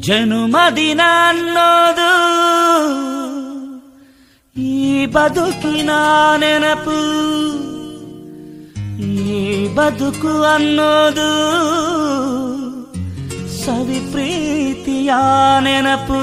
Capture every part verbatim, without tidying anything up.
ಜನುಮದಿನ ಅನ್ನೋದು ಈ ಬದುಕಿನ ನೆನಪು, ಈ ಬದುಕು ಅನ್ನೋದು ಸವಿ ಪ್ರೀತಿಯ ನೆನಪು.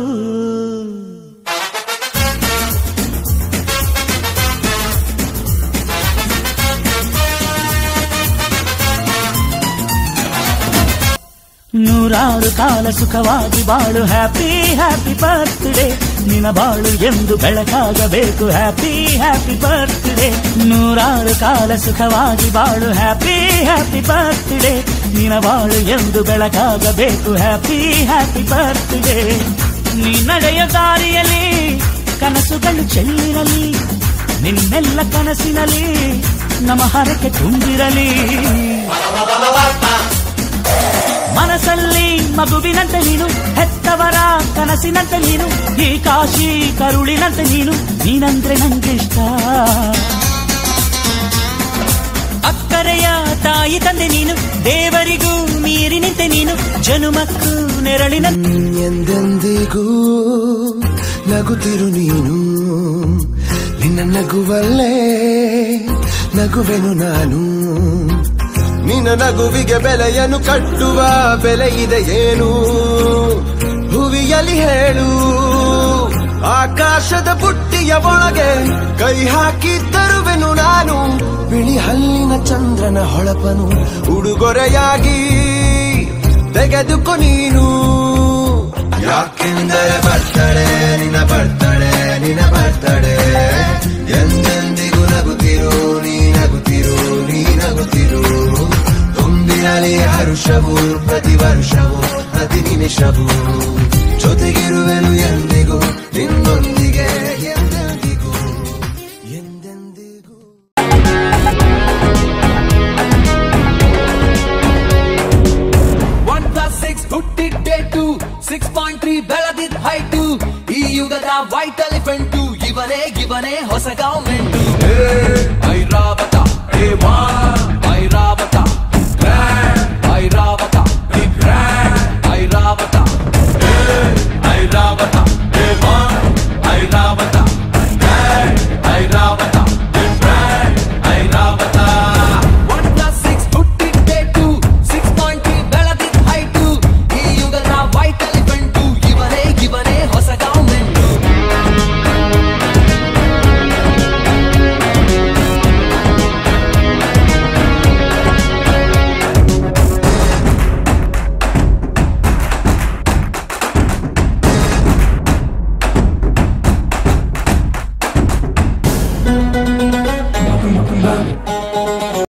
ನೂರಾರು ಕಾಲ ಸುಖವಾಗಿ ಬಾಳು, ಹ್ಯಾಪಿ ಹ್ಯಾಪಿ ಬರ್ತ್ಡೇ, ನಿನ್ನ ಬಾಳು ಎಂದು ಬೆಳಕಾಗಬೇಕು, ಹ್ಯಾಪಿ ಹ್ಯಾಪಿ ಬರ್ತ್ಡೇ. ನೂರಾರು ಕಾಲ ಸುಖವಾಗಿ ಬಾಳು, ಹ್ಯಾಪಿ ಹ್ಯಾಪಿ ಬರ್ತ್ಡೇ, ನಿನ್ನ ಬಾಳು ಎಂದು ಬೆಳಕಾಗಬೇಕು, ಹ್ಯಾಪಿ ಹ್ಯಾಪಿ ಬರ್ತ್ಡೇ. ನೀ ನಡೆಯ ದಾರಿಯಲ್ಲಿ ಕನಸುಗಳು ಚೆಲ್ಲಿರಲಿ, ನಿನ್ನೆಲ್ಲ ಕನಸಿನಲ್ಲಿ ನಮ್ಮ ಹರಕೆ ತುಂಬಿರಲಿ. ಮನಸ್ಸಲ್ಲಿ ಮಗುವಿನಂತೆ ನೀನು, ಹೆತ್ತವರ ಕನಸಿನಂತೆ ನೀನು, ಈ ಕಾಶಿ ಕರುಳಿನಂತೆ ನೀನು, ನೀನಂದ್ರೆ ನಂಗಿಷ್ಟ. ಅಕ್ಕರೆಯ ತಾಯಿ ತಂದೆ ನೀನು, ದೇವರಿಗೂ ಮೀರಿ ನಿಂತೆ ನೀನು, ಜನುಮಕ್ಕೂ ನೆರಳಿನ. ಎಂದೆಂದಿಗೂ ನಗುತ್ತಿರು ನೀನು, ನಿನ್ನ ನಗುವಲ್ಲೇ ನಗುವೆನು ನಾನು. ನಿನ್ನ ನಗುವಿಗೆ ಬೆಲೆಯನ್ನು ಕಟ್ಟುವ ಬೆಲೆ ಇದೆ ಏನು, ಹುವಿಯಲ್ಲಿ ಹೇಳು. ಆಕಾಶದ ಬುಟ್ಟಿಯ ಒಳಗೆ ಕೈ ಹಾಕಿ ತರುವೆನು ನಾನು, ಬಿಳಿ ಹಲ್ಲಿನ ಚಂದ್ರನ ಹೊಳಪನು ಉಡುಗೊರೆಯಾಗಿ ತೆಗೆದುಕೊ ನೀನು. ಯಾಕೆಂದರೆ ಬರ್ತಡೆ ನಿನ್ನ ಬರ್ತಡೆ ನಿನ್ನ ಬರ್ತಡೆ, ಎಂದೆಂದಿಗೂ ನಗುತ್ತಿರು ನೀ ನಗುತ್ತಿರು ನೀ ನಗುತ್ತಿರು. ತುಂಬಿರಲಿ ಹರುಷವು ಪ್ರತಿ ವರ್ಷವೂ ಪ್ರತಿ ನಿಮಿಷವೂ, ಜೊತೆಗಿರುವೆನು ಎಂದಿಗೂ ನಿನ್ನೊಂದಿಗೆ ಎಂದೆಂದಿಗೂ ಎಂದೆಂದಿಗೂ. ಒನ್ ಪ್ಲಸ್ ಸಿಕ್ಸ್ ಹುಟ್ಟಿಟ್ಟೇಟು, ಸಿಕ್ಸ್ ಪಾಯಿಂಟ್ ತ್ರೀ ಬೆಳೆದಿದ್ದ ಹೈಟು, ಈ ಯುಗದ ವೈಟ್ ಎಲಿಫೆಂಟು, ಇವನೇ ಇವನೇ ಹೊಸ ಗೌರ್ಮೆಂಟು.